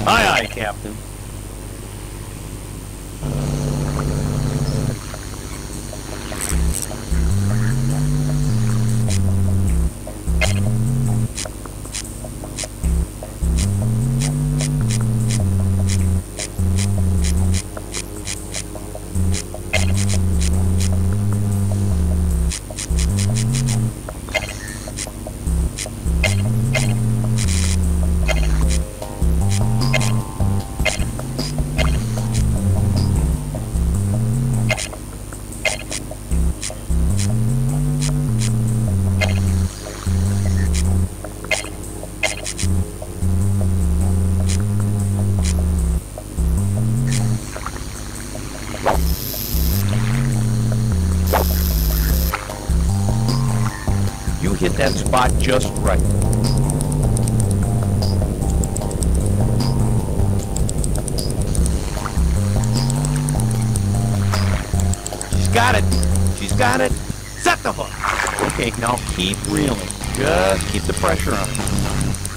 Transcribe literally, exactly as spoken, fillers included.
Aye, aye, Captain. You hit that spot just right. She's got it. She's got it. Set the hook. Okay, now keep reeling. Just keep the pressure on.